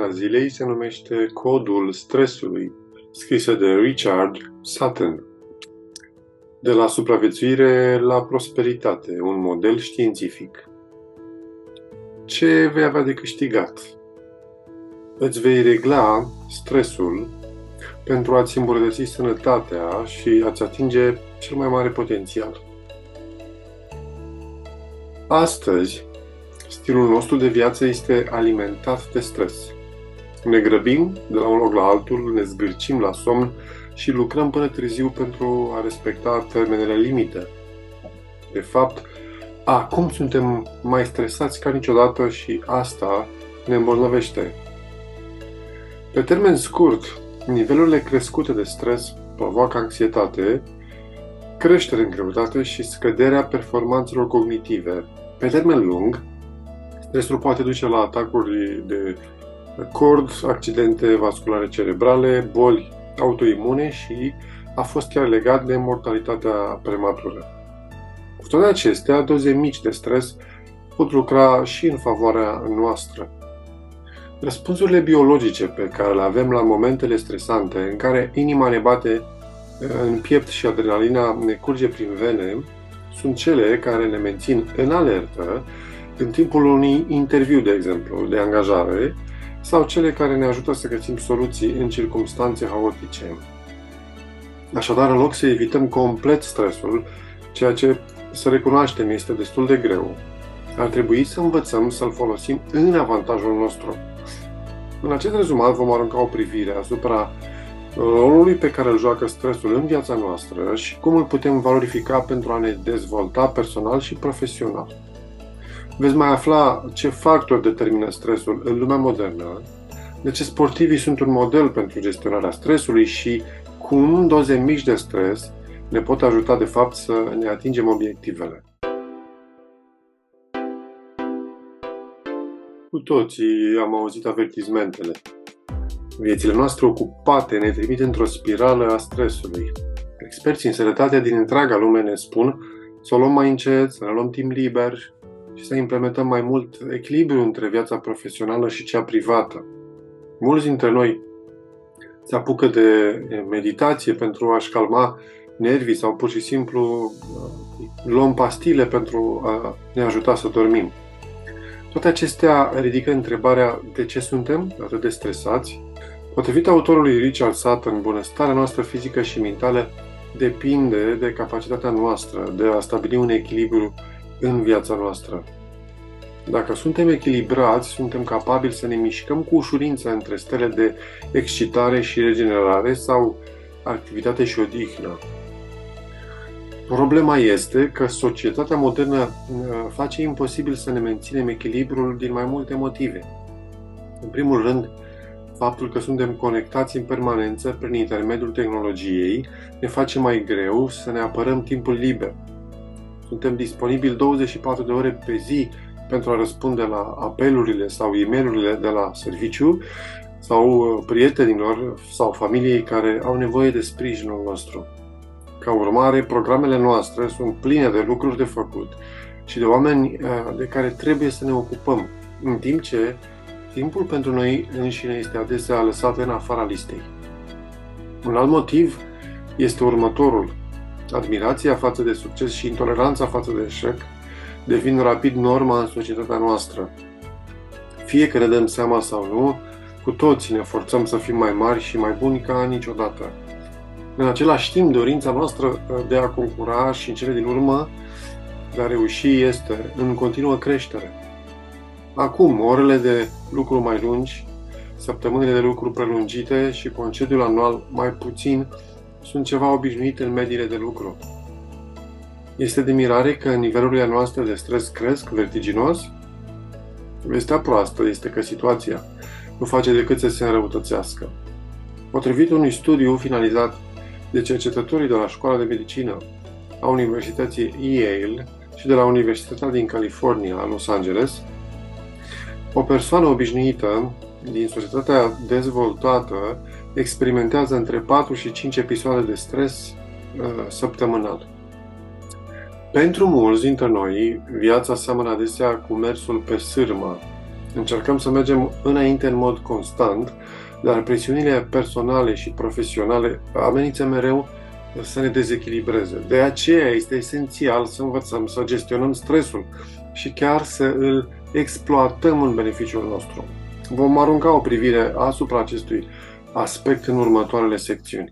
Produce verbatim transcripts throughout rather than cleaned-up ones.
a zilei se numește Codul stresului, scrisă de Richard Sutton. De la supraviețuire la prosperitate, un model științific. Ce vei avea de câștigat? Îți vei regla stresul pentru a-ți îmbunătăți sănătatea și a-ți atinge cel mai mare potențial. Astăzi, stilul nostru de viață este alimentat de stres. Ne grăbim de la un loc la altul, ne zgârcim la somn și lucrăm până târziu pentru a respecta termenele limită. De fapt, acum suntem mai stresați ca niciodată și asta ne îmbolnăvește. Pe termen scurt, nivelurile crescute de stres provoacă anxietate, creștere în greutate și scăderea performanțelor cognitive. Pe termen lung, stresul poate duce la atacuri de cord, accidente vasculare cerebrale, boli autoimune și a fost chiar legat de mortalitatea prematură. Cu toate acestea, doze mici de stres pot lucra și în favoarea noastră. Răspunsurile biologice pe care le avem la momentele stresante, în care inima ne bate în piept și adrenalina ne curge prin vene, sunt cele care ne mențin în alertă în timpul unui interviu, de exemplu, de angajare, sau cele care ne ajută să găsim soluții în circumstanțe haotice. Așadar, în loc să evităm complet stresul, ceea ce, să recunoaștem, este destul de greu, ar trebui să învățăm să-l folosim în avantajul nostru. În acest rezumat vom arunca o privire asupra rolului pe care îl joacă stresul în viața noastră și cum îl putem valorifica pentru a ne dezvolta personal și profesional. Veți mai afla ce factori determină stresul în lumea modernă, de ce sportivii sunt un model pentru gestionarea stresului și cum doze mici de stres ne pot ajuta de fapt să ne atingem obiectivele. Cu toții am auzit avertizmentele. Viețile noastre ocupate ne trimit într-o spirală a stresului. Experții în sănătate din întreaga lume ne spun să o luăm mai încet, să ne luăm timp liber și să implementăm mai mult echilibru între viața profesională și cea privată. Mulți dintre noi se apucă de meditație pentru a-și calma nervii sau pur și simplu luăm pastile pentru a ne ajuta să dormim. Toate acestea ridică întrebarea de ce suntem atât de stresați. Potrivit autorului Richard Sutton, bunăstarea noastră fizică și mentală depinde de capacitatea noastră de a stabili un echilibru în viața noastră. Dacă suntem echilibrați, suntem capabili să ne mișcăm cu ușurință între stele de excitare și regenerare sau activitate și odihnă. Problema este că societatea modernă face imposibil să ne menținem echilibrul din mai multe motive. În primul rând, faptul că suntem conectați în permanență prin intermediul tehnologiei ne face mai greu să ne apărăm timpul liber. Suntem disponibili douăzeci și patru de ore pe zi pentru a răspunde la apelurile sau e-mail-urile de la serviciu sau prietenilor sau familiei care au nevoie de sprijinul nostru. Ca urmare, programele noastre sunt pline de lucruri de făcut și de oameni de care trebuie să ne ocupăm, în timp ce timpul pentru noi înșine este adesea lăsat în afara listei. Un alt motiv este următorul. Admirația față de succes și intoleranța față de eșec devin rapid norma în societatea noastră. Fie că ne dăm seama sau nu, cu toții ne forțăm să fim mai mari și mai buni ca niciodată. În același timp, dorința noastră de a concura și în cele din urmă de a reuși este în continuă creștere. Acum, orele de lucru mai lungi, săptămânile de lucru prelungite și concediul anual mai puțin sunt ceva obișnuit în mediile de lucru. Este de mirare că nivelurile noastre de stres cresc vertiginos? Vestea proastă este că situația nu face decât să se înrăutățească. Potrivit unui studiu finalizat de cercetătorii de la Școala de Medicină a Universității Yale și de la Universitatea din California, Los Angeles, o persoană obișnuită din societatea dezvoltată experimentează între patru și cinci episoade de stres uh, săptămânal. Pentru mulți dintre noi, viața seamănă adesea cu mersul pe sârmă, Încercăm să mergem înainte în mod constant, dar presiunile personale și profesionale amenință mereu să ne dezechilibreze. De aceea este esențial să învățăm să gestionăm stresul și chiar să îl exploatăm în beneficiul nostru. Vom arunca o privire asupra acestui aspect în următoarele secțiuni.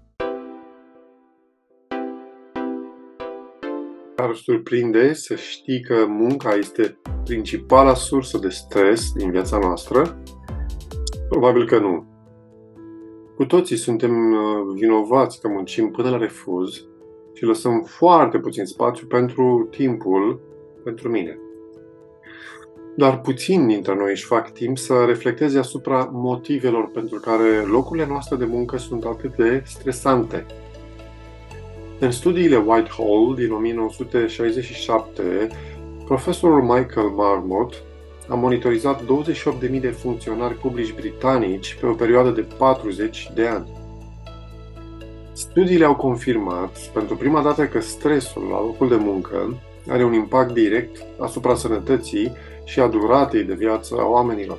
Ar surprinde să știi că munca este principala sursă de stres din viața noastră? Probabil că nu. Cu toții suntem vinovați că muncim până la refuz și lăsăm foarte puțin spațiu pentru timpul pentru mine. Dar puțini dintre noi își fac timp să reflecteze asupra motivelor pentru care locurile noastre de muncă sunt atât de stresante. În studiile Whitehall din o mie nouă sute șaizeci și șapte, profesorul Michael Marmot a monitorizat douăzeci și opt de mii de funcționari publici britanici pe o perioadă de patruzeci de ani. Studiile au confirmat pentru prima dată că stresul la locul de muncă are un impact direct asupra sănătății și a duratei de viață a oamenilor.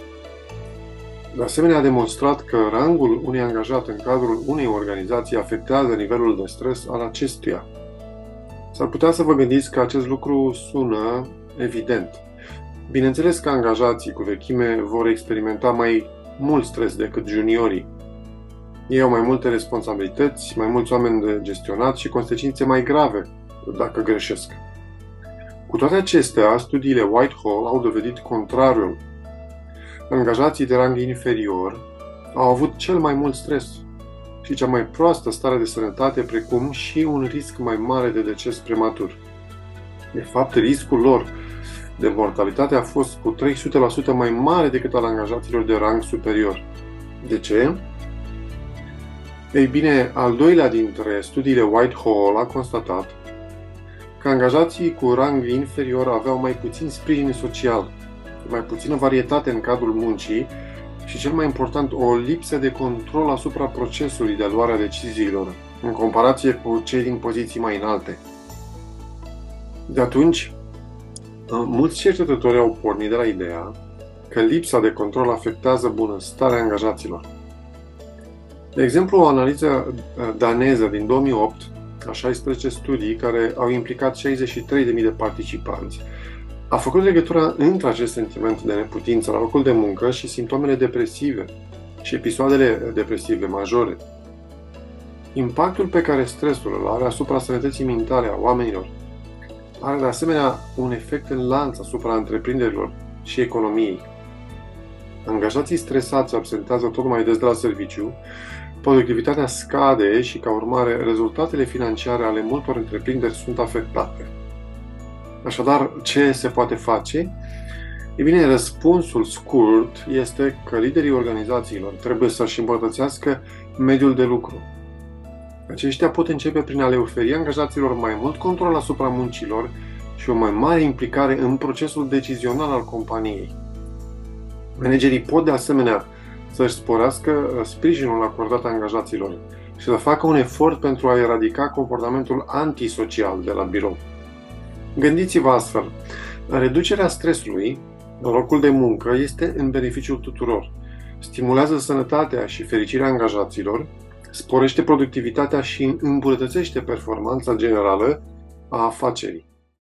De asemenea, a demonstrat că rangul unui angajat în cadrul unei organizații afectează nivelul de stres al acestuia. S-ar putea să vă gândiți că acest lucru sună evident. Bineînțeles că angajații cu vechime vor experimenta mai mult stres decât juniorii. Ei au mai multe responsabilități, mai mulți oameni de gestionat și consecințe mai grave dacă greșesc. Cu toate acestea, studiile Whitehall au dovedit contrariul. Angajații de rang inferior au avut cel mai mult stres și cea mai proastă stare de sănătate, precum și un risc mai mare de deces prematur. De fapt, riscul lor de mortalitate a fost cu trei sute la sută mai mare decât al angajaților de rang superior. De ce? Ei bine, al doilea dintre studiile Whitehall a constatat că angajații cu rang inferior aveau mai puțin sprijin social, mai puțină varietate în cadrul muncii și, cel mai important, o lipsă de control asupra procesului de luare a deciziilor, în comparație cu cei din poziții mai înalte. De atunci, mulți cercetători au pornit de la ideea că lipsa de control afectează bunăstarea angajaților. De exemplu, o analiză daneză din două mii opt a șaisprezece studii care au implicat șaizeci și trei de mii de participanți a făcut legătura între acest sentiment de neputință la locul de muncă și simptomele depresive și episoadele depresive majore. Impactul pe care stresul îl are asupra sănătății mentale a oamenilor are de asemenea un efect în lanț asupra întreprinderilor și economiei. Angajații stresați absentează tot mai des de la serviciu, productivitatea scade și, ca urmare, rezultatele financiare ale multor întreprinderi sunt afectate. Așadar, ce se poate face? E bine, răspunsul scurt este că liderii organizațiilor trebuie să-și îmbunătățească mediul de lucru. Aceștia pot începe prin a le oferi angajaților mai mult control asupra muncilor și o mai mare implicare în procesul decizional al companiei. Managerii pot de asemenea să-și sporească sprijinul acordat angajaților și să facă un efort pentru a eradica comportamentul antisocial de la birou. Gândiți-vă astfel, reducerea stresului la locul de muncă este în beneficiul tuturor. Stimulează sănătatea și fericirea angajaților, sporește productivitatea și îmbunătățește performanța generală a afacerii.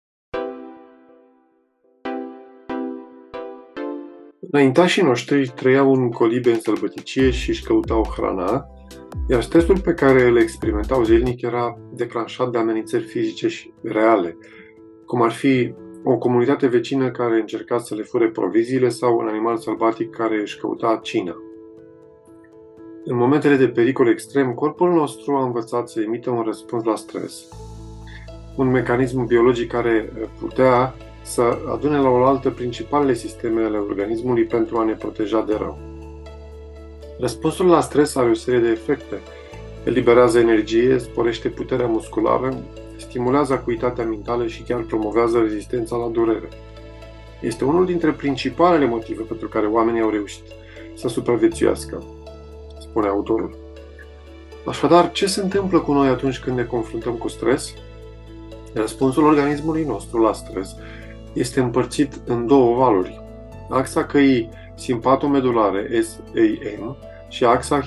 Înaintașii noștri trăiau în colibe în sălbăticie și își căutau hrana, iar stresul pe care îl experimentau zilnic era declanșat de amenințări fizice și reale, cum ar fi o comunitate vecină care încerca să le fure proviziile sau un animal sălbatic care își căuta cina. În momentele de pericol extrem, corpul nostru a învățat să emită un răspuns la stres, un mecanism biologic care putea să adune la oaltă principalele sisteme ale organismului pentru a ne proteja de rău. Răspunsul la stres are o serie de efecte. Eliberează energie, sporește puterea musculară, stimulează acuitatea mentală și chiar promovează rezistența la durere. Este unul dintre principalele motive pentru care oamenii au reușit să supraviețuiască, spune autorul. Așadar, ce se întâmplă cu noi atunci când ne confruntăm cu stres? Răspunsul organismului nostru la stres este împărțit în două valuri. axa căii simpatomedulare S A M și axa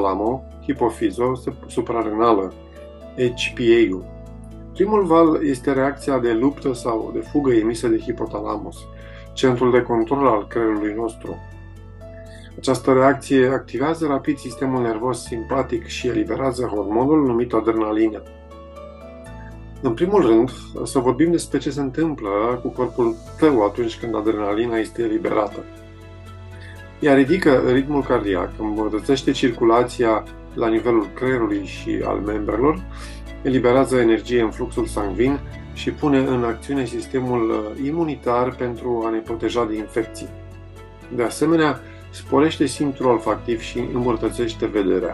hipotalamo-hipofizo-suprarenală H P A-ul. Primul val este reacția de luptă sau de fugă emisă de hipotalamus, centrul de control al creierului nostru. Această reacție activează rapid sistemul nervos simpatic și eliberează hormonul numit adrenalină. În primul rând, să vorbim despre ce se întâmplă cu corpul tău atunci când adrenalina este eliberată. Ea ridică ritmul cardiac, îmbunătățește circulația la nivelul creierului și al membrelor, eliberează energie în fluxul sanguin și pune în acțiune sistemul imunitar pentru a ne proteja de infecții. De asemenea, sporește simțul olfactiv și îmbunătățește vederea.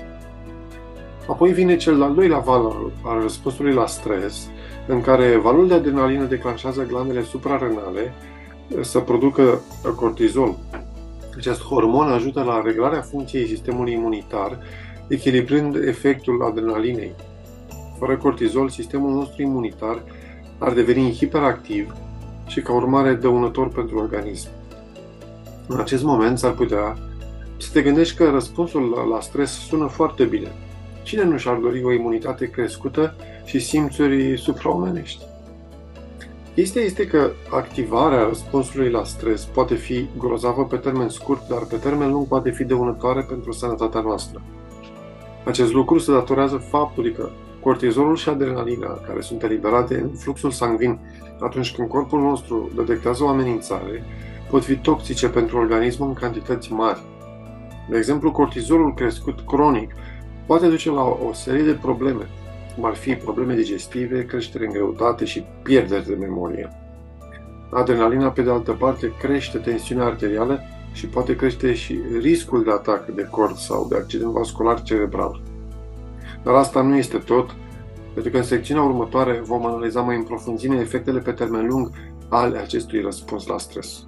Apoi vine cel de-al doilea val al răspunsului la stres, în care valul de adrenalină declanșează glandele suprarenale să producă cortizol. Acest hormon ajută la reglarea funcției sistemului imunitar, echilibrând efectul adrenalinei. Fără cortizol, sistemul nostru imunitar ar deveni hiperactiv și, ca urmare, dăunător pentru organism. În acest moment s-ar putea să te gândești că răspunsul la stres sună foarte bine. Cine nu și-ar dori o imunitate crescută și simțuri supraomenești? Chestia este că activarea răspunsului la stres poate fi grozavă pe termen scurt, dar pe termen lung poate fi dăunătoare pentru sănătatea noastră. Acest lucru se datorează faptului că cortizolul și adrenalina, care sunt eliberate în fluxul sanguin atunci când corpul nostru detectează o amenințare, pot fi toxice pentru organism în cantități mari. De exemplu, cortizolul crescut cronic poate duce la o serie de probleme, cum ar fi probleme digestive, creștere în greutate și pierderi de memorie. Adrenalina, pe de altă parte, crește tensiunea arterială și poate crește și riscul de atac de cord sau de accident vascular cerebral. Dar asta nu este tot, pentru că în secțiunea următoare vom analiza mai în profunzime efectele pe termen lung ale acestui răspuns la stres.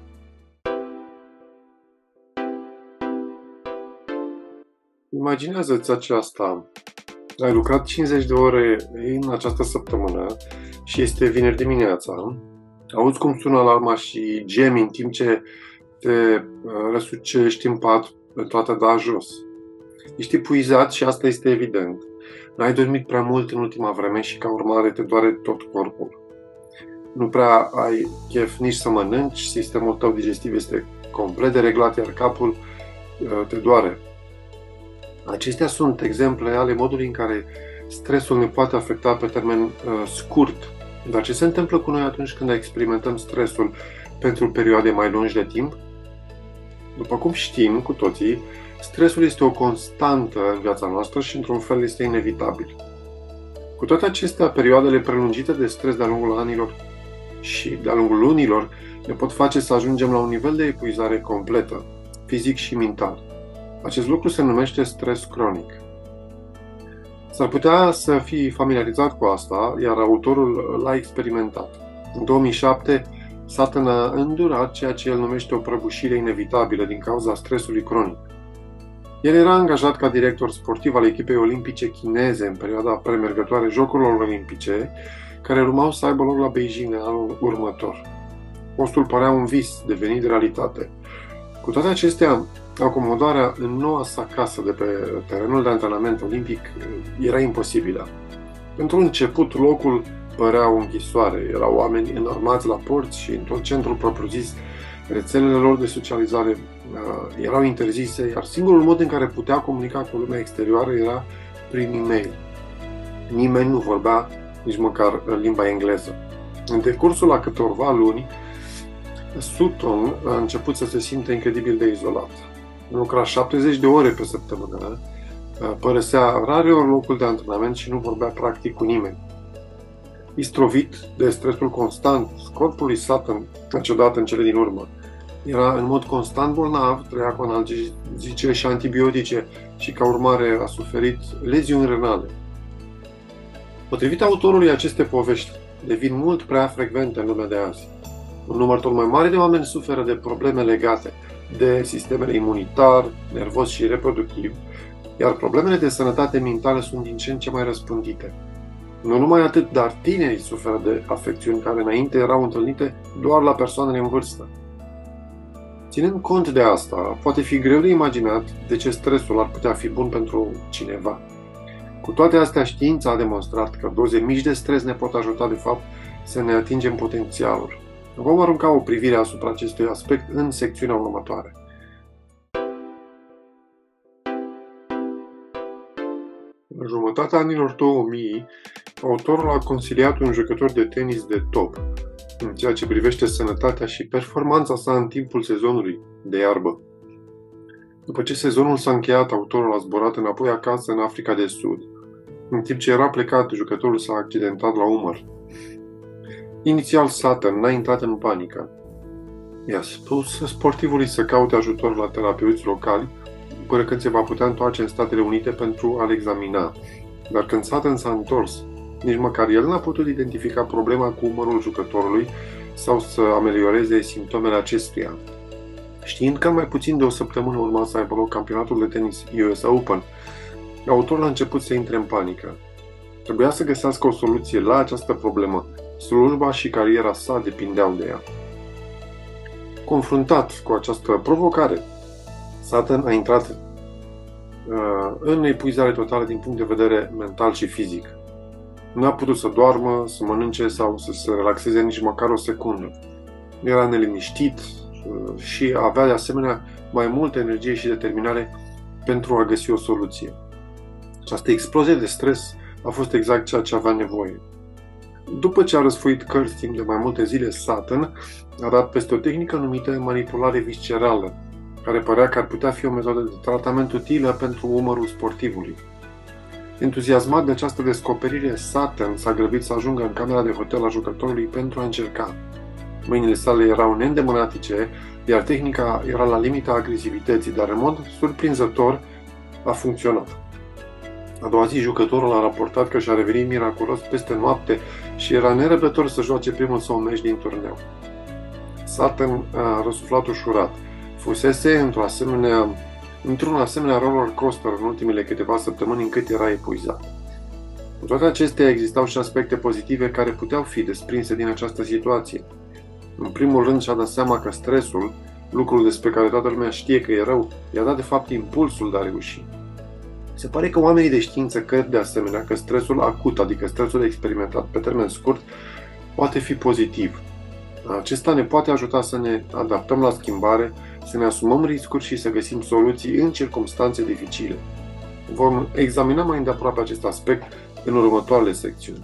Imaginează-ți aceasta. Ai lucrat cincizeci de ore în această săptămână și este vineri dimineața. Auzi cum sună alarma și gemi în timp ce te răsucești în pat pentru a te da jos. Ești epuizat și asta este evident. N-ai dormit prea mult în ultima vreme și ca urmare te doare tot corpul. Nu prea ai chef nici să mănânci, sistemul tău digestiv este complet dereglat, iar capul te doare. Acestea sunt exemple ale modului în care stresul ne poate afecta pe termen uh, scurt. Dar ce se întâmplă cu noi atunci când experimentăm stresul pentru perioade mai lungi de timp? După cum știm cu toții, stresul este o constantă în viața noastră și într-un fel este inevitabil. Cu toate acestea, perioadele prelungite de stres de-a lungul anilor și de-a lungul lunilor ne pot face să ajungem la un nivel de epuizare completă, fizic și mental. Acest lucru se numește stres cronic. S-ar putea să fii familiarizat cu asta, iar autorul l-a experimentat. În două mii șapte, Sutton a îndurat ceea ce el numește o prăbușire inevitabilă din cauza stresului cronic. El era angajat ca director sportiv al echipei olimpice chineze în perioada premergătoare Jocurilor Olimpice, care urmau să aibă loc la Beijing în anul următor. Postul părea un vis devenit realitate. Cu toate acestea, acomodarea în noua sa casă de pe terenul de antrenament olimpic era imposibilă. Pentru început, locul părea o închisoare. Erau oameni înarmați la porți și în tot centrul propriu-zis. Rețelele lor de socializare uh, erau interzise, iar singurul mod în care putea comunica cu lumea exterioară era prin e-mail. Nimeni nu vorbea nici măcar limba engleză. În decursul a câtorva luni, Sutton a început să se simtă incredibil de izolat. Lucra șaptezeci de ore pe săptămână, părăsea rareori locul de antrenament și nu vorbea practic cu nimeni. Istrovit de stresul constant, corpul lui Sutton a cedat în cele din urmă. Era în mod constant bolnav, trăia cu analgezice și antibiotice și ca urmare a suferit leziuni renale. Potrivit autorului, aceste povești devin mult prea frecvente în lumea de azi. Un număr tot mai mare de oameni suferă de probleme legate de sistemele imunitar, nervos și reproductiv, iar problemele de sănătate mentală sunt din ce în ce mai răspândite. Nu numai atât, dar tinerii suferă de afecțiuni care înainte erau întâlnite doar la persoanele în vârstă. Ținând cont de asta, poate fi greu de imaginat de ce stresul ar putea fi bun pentru cineva. Cu toate astea, știința a demonstrat că doze mici de stres ne pot ajuta, de fapt, să ne atingem potențialul. Vom arunca o privire asupra acestui aspect în secțiunea următoare. În jumătatea anilor două mii, autorul a consiliat un jucător de tenis de top în ceea ce privește sănătatea și performanța sa în timpul sezonului de iarbă. După ce sezonul s-a încheiat, autorul a zburat înapoi acasă în Africa de Sud. În timp ce era plecat, jucătorul s-a accidentat la umăr. Inițial, Sutton n-a intrat în panică. I-a spus sportivului să caute ajutor la terapeuți locali până când se va putea întoarce în Statele Unite pentru a-l examina. Dar când Sutton s-a întors, nici măcar el n-a putut identifica problema cu umărul jucătorului sau să amelioreze simptomele acestuia. Știind că mai puțin de o săptămână urma să aibă loc campionatul de tenis U S Open, autorul a început să intre în panică. Trebuia să găsească o soluție la această problemă. Slujba și cariera sa depindeau de ea. Confruntat cu această provocare, Sutton a intrat uh, în epuizare totală din punct de vedere mental și fizic. Nu a putut să doarmă, să mănânce sau să se relaxeze nici măcar o secundă. Era neliniștit uh, și avea de asemenea mai multă energie și determinare pentru a găsi o soluție. Această explozie de stres a fost exact ceea ce avea nevoie. După ce a răsfoit cărți timp de mai multe zile, Sutton a dat peste o tehnică numită manipulare viscerală, care părea că ar putea fi o metodă de tratament utilă pentru umărul sportivului. Entuziasmat de această descoperire, Sutton s-a grăbit să ajungă în camera de hotel a jucătorului pentru a încerca. Mâinile sale erau neîndemânatice, iar tehnica era la limita agresivității, dar în mod surprinzător a funcționat. A doua zi, jucătorul a raportat că și-a revenit miraculos peste noapte și era nerăbdător să joace primul său meci din turneu. Sutton a răsuflat ușurat. Fusese într-un asemenea, într-un asemenea roller coaster în ultimele câteva săptămâni încât era epuizat. Cu toate acestea, existau și aspecte pozitive care puteau fi desprinse din această situație. În primul rând, și-a dat seama că stresul, lucrul despre care toată lumea știe că e rău, i-a dat de fapt impulsul de a reuși. Se pare că oamenii de știință cred de asemenea că stresul acut, adică stresul experimentat pe termen scurt, poate fi pozitiv. Acesta ne poate ajuta să ne adaptăm la schimbare, să ne asumăm riscuri și să găsim soluții în circumstanțe dificile. Vom examina mai îndeaproape acest aspect în următoarele secțiuni.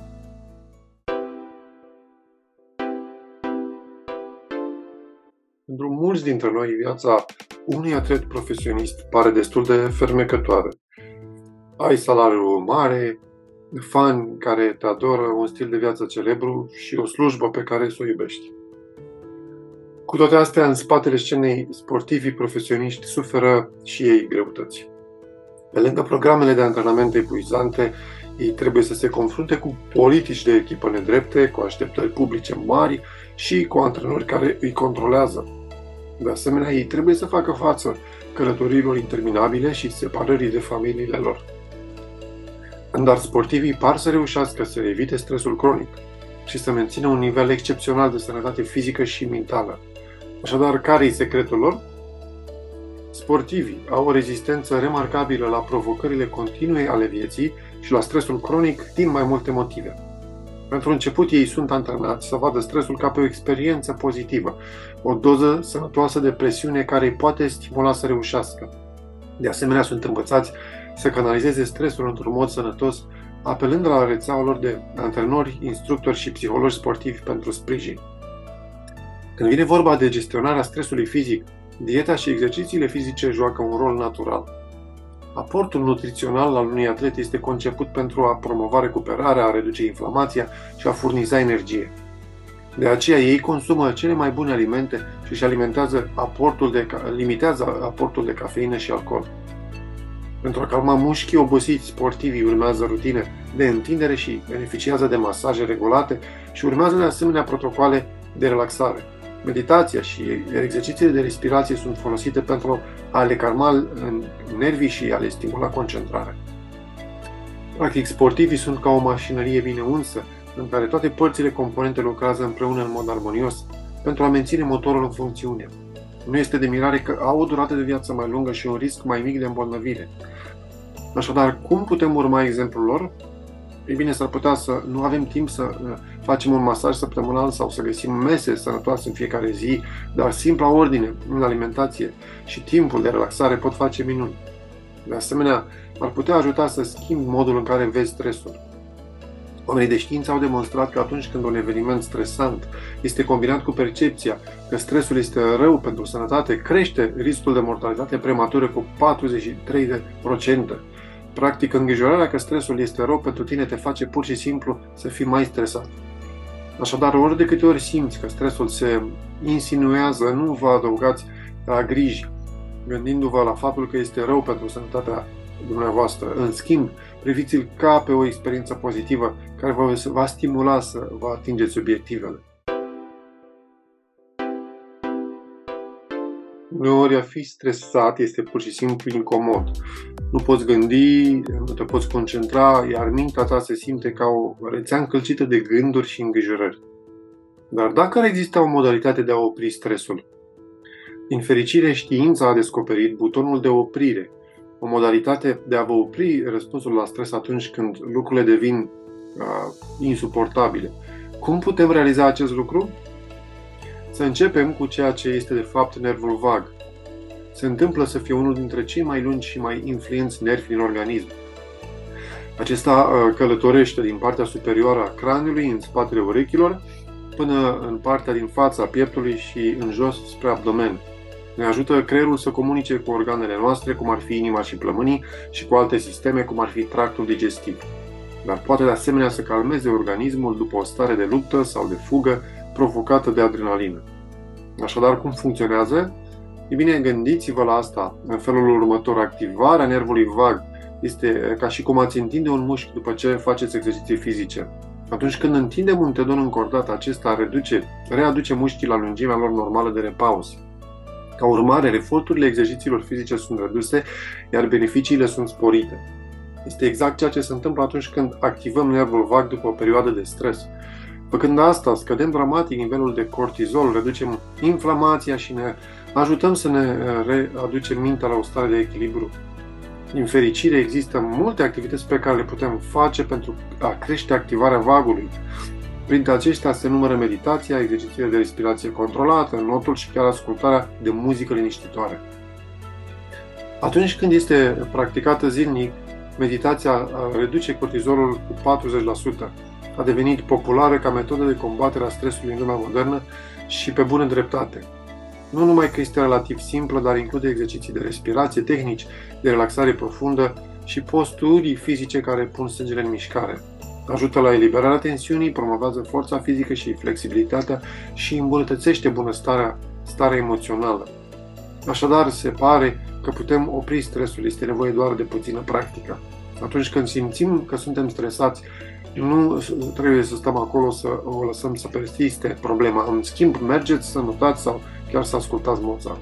Pentru mulți dintre noi, viața unui atlet profesionist pare destul de fermecătoare. Ai salariu mare, fani care te adoră, un stil de viață celebru și o slujbă pe care să o iubești. Cu toate astea, în spatele scenei, sportivii profesioniști suferă și ei greutăți. Pe lângă programele de antrenament epuizante, ei trebuie să se confrunte cu politici de echipă nedrepte, cu așteptări publice mari și cu antrenori care îi controlează. De asemenea, ei trebuie să facă față călătoriilor interminabile și separării de familiile lor. Dar sportivii par să reușească să evite stresul cronic și să mențină un nivel excepțional de sănătate fizică și mentală. Așadar, care e secretul lor? Sportivii au o rezistență remarcabilă la provocările continue ale vieții și la stresul cronic din mai multe motive. Pentru început, ei sunt antrenați să vadă stresul ca pe o experiență pozitivă, o doză sănătoasă de presiune care îi poate stimula să reușească. De asemenea, sunt învățați să canalizeze stresul într-un mod sănătos, apelând la rețeaua lor de antrenori, instructori și psihologi sportivi pentru sprijin. Când vine vorba de gestionarea stresului fizic, dieta și exercițiile fizice joacă un rol natural. Aportul nutrițional al unui atlet este conceput pentru a promova recuperarea, a reduce inflamația și a furniza energie. De aceea ei consumă cele mai bune alimente și își alimentează aportul de, limitează aportul de cafeină și alcool. Pentru a calma mușchii obosiți, sportivii urmează rutine de întindere și beneficiază de masaje regulate și urmează de asemenea protocoale de relaxare. Meditația și exercițiile de respirație sunt folosite pentru a le calma nervii și a le stimula concentrarea. Practic, sportivii sunt ca o mașinărie bine unsă, în care toate părțile componente lucrează împreună în mod armonios pentru a menține motorul în funcțiune. Nu este de mirare că au o durată de viață mai lungă și un risc mai mic de îmbolnăvire. Așadar, cum putem urma exemplul lor? Ei bine, s-ar putea să nu avem timp să facem un masaj săptămânal sau să găsim mese sănătoase în fiecare zi, dar simpla ordine în alimentație și timpul de relaxare pot face minuni. De asemenea, ar putea ajuta să schimbi modul în care vezi stresul. Oamenii de știință au demonstrat că atunci când un eveniment stresant este combinat cu percepția că stresul este rău pentru sănătate, crește riscul de mortalitate prematură cu patruzeci și trei la sută. Practic, îngrijorarea că stresul este rău pentru tine te face pur și simplu să fii mai stresat. Așadar, ori de câte ori simți că stresul se insinuează, nu vă adăugați la griji, gândindu-vă la faptul că este rău pentru sănătatea dumneavoastră. În schimb, priviți-l ca pe o experiență pozitivă care vă va stimula să vă atingeți obiectivele. Uneori a fi stresat este pur și simplu incomod. Nu poți gândi, nu te poți concentra, iar mintea ta se simte ca o rețea încălcită de gânduri și îngrijorări. Dar dacă ar exista o modalitate de a opri stresul? Din fericire, știința a descoperit butonul de oprire, o modalitate de a vă opri răspunsul la stres atunci când lucrurile devin uh, insuportabile. Cum putem realiza acest lucru? Să începem cu ceea ce este de fapt nervul vag. Se întâmplă să fie unul dintre cei mai lungi și mai influenți nervi din organism. Acesta uh, călătorește din partea superioară a craniului în spatele urechilor până în partea din fața pieptului și în jos spre abdomen. Ne ajută creierul să comunice cu organele noastre, cum ar fi inima și plămânii, și cu alte sisteme, cum ar fi tractul digestiv. Dar poate de asemenea să calmeze organismul după o stare de luptă sau de fugă provocată de adrenalină. Așadar, cum funcționează? E bine, gândiți-vă la asta în felul următor. Activarea nervului vag este ca și cum ați întinde un mușchi după ce faceți exerciții fizice. Atunci când întindem un tendon încordat, acesta reduce, readuce mușchii la lungimea lor normală de repaus. Ca urmare, eforturile exercițiilor fizice sunt reduse, iar beneficiile sunt sporite. Este exact ceea ce se întâmplă atunci când activăm nervul vag după o perioadă de stres. Făcând asta, scădem dramatic nivelul de cortizol, reducem inflamația și ne ajutăm să ne readucem mintea la o stare de echilibru. Din fericire, există multe activități pe care le putem face pentru a crește activarea vagului. Printre aceștia se numără meditația, exercițiile de respirație controlată, notul și chiar ascultarea de muzică liniștitoare. Atunci când este practicată zilnic, meditația reduce cortizolul cu patruzeci la sută. A devenit populară ca metodă de combatere a stresului în lumea modernă și pe bună dreptate. Nu numai că este relativ simplă, dar include exerciții de respirație, tehnici de relaxare profundă și posturi fizice care pun sângele în mișcare. Ajută la eliberarea tensiunii, promovează forța fizică și flexibilitatea și îmbunătățește bunăstarea, starea emoțională. Așadar, se pare că putem opri stresul, este nevoie doar de puțină practică. Atunci când simțim că suntem stresați, nu trebuie să stăm acolo să o lăsăm să persiste problema. În schimb, mergeți să notați sau chiar să ascultați Mozart.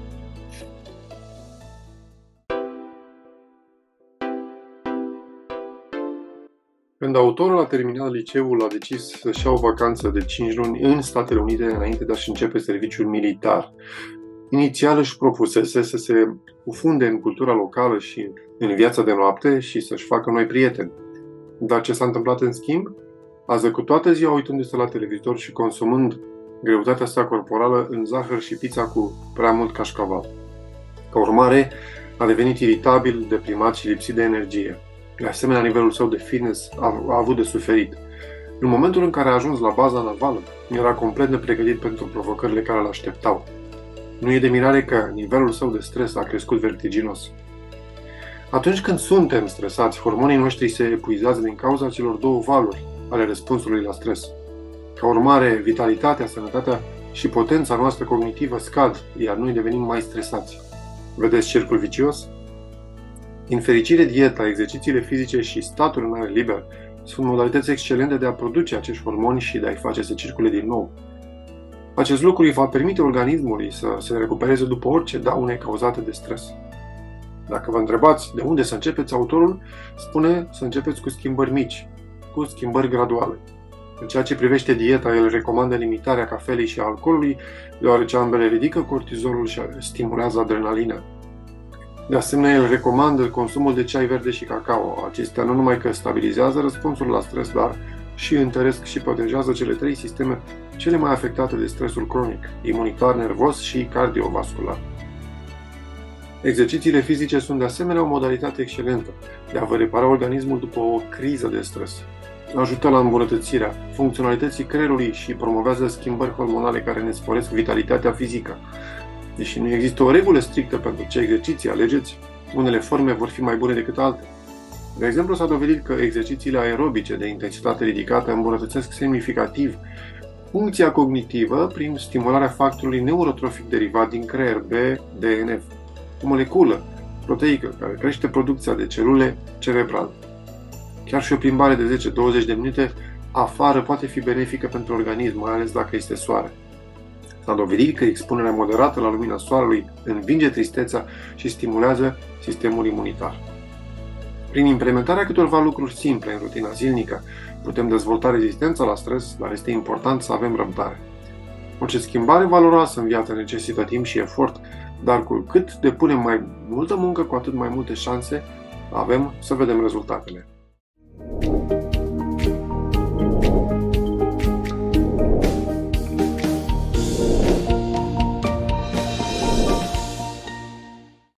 Când autorul a terminat liceul, a decis să-și ia o vacanță de cinci luni în Statele Unite înainte de a-și începe serviciul militar. Inițial își propusese să se cufunde în cultura locală și în viața de noapte și să-și facă noi prieteni. Dar ce s-a întâmplat în schimb? A zăcut toată ziua uitându-se la televizor și consumând greutatea sa corporală în zahăr și pizza cu prea mult cașcaval. Ca urmare, a devenit iritabil, deprimat și lipsit de energie. De asemenea, nivelul său de fitness a, a avut de suferit. În momentul în care a ajuns la baza navală, era complet nepregătit pentru provocările care îl așteptau. Nu e de mirare că nivelul său de stres a crescut vertiginos. Atunci când suntem stresați, hormonii noștri se epuizează din cauza celor două valuri ale răspunsului la stres. Ca urmare, vitalitatea, sănătatea și potența noastră cognitivă scad, iar noi devenim mai stresați. Vedeți cercul vicios? Din fericire, dieta, exercițiile fizice și statul în aer liber sunt modalități excelente de a produce acești hormoni și de a-i face să circule din nou. Acest lucru îi va permite organismului să se recupereze după orice daune cauzate de stres. Dacă vă întrebați de unde să începeți, autorul spune să începeți cu schimbări mici, cu schimbări graduale. În ceea ce privește dieta, el recomandă limitarea cafelei și alcoolului, deoarece ambele ridică cortizolul și stimulează adrenalina. De asemenea, el recomandă consumul de ceai verde și cacao. Acestea nu numai că stabilizează răspunsul la stres, dar și întăresc și protejează cele trei sisteme cele mai afectate de stresul cronic, imunitar, nervos și cardiovascular. Exercițiile fizice sunt de asemenea o modalitate excelentă de a vă repara organismul după o criză de stres. Ajută la îmbunătățirea funcționalității creierului și promovează schimbări hormonale care ne sporesc vitalitatea fizică. Deși nu există o regulă strictă pentru ce exerciții alegeți, unele forme vor fi mai bune decât altele. De exemplu, s-a dovedit că exercițiile aerobice de intensitate ridicată îmbunătățesc semnificativ funcția cognitivă prin stimularea factorului neurotrofic derivat din creier, B D N F, o moleculă proteică care crește producția de celule cerebrale. Chiar și o plimbare de zece douăzeci de minute afară poate fi benefică pentru organism, mai ales dacă este soare. S-a dovedit că expunerea moderată la lumina soarelui învinge tristețea și stimulează sistemul imunitar. Prin implementarea câtorva lucruri simple în rutina zilnică, putem dezvolta rezistența la stres, dar este important să avem răbdare. Orice schimbare valoroasă în viață necesită timp și efort, dar cu cât depunem mai multă muncă, cu atât mai multe șanse avem să vedem rezultatele.